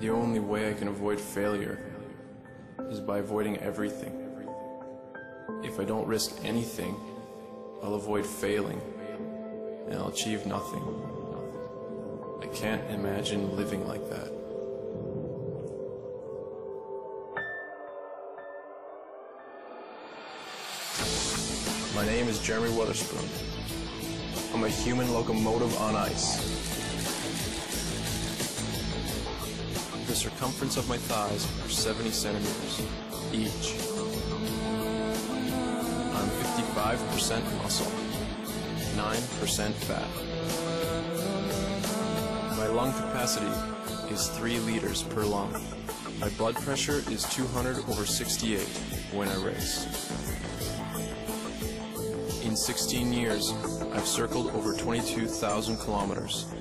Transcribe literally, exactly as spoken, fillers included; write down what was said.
The only way I can avoid failure is by avoiding everything. If I don't risk anything, I'll avoid failing, and I'll achieve nothing. I can't imagine living like that. My name is Jeremy Wotherspoon. I'm a human locomotive on ice. The circumference of my thighs are seventy centimeters each. I'm fifty-five percent muscle, nine percent fat. My lung capacity is three liters per lung. My blood pressure is two hundred over sixty-eight when I race. In sixteen years, I've circled over twenty-two thousand kilometers.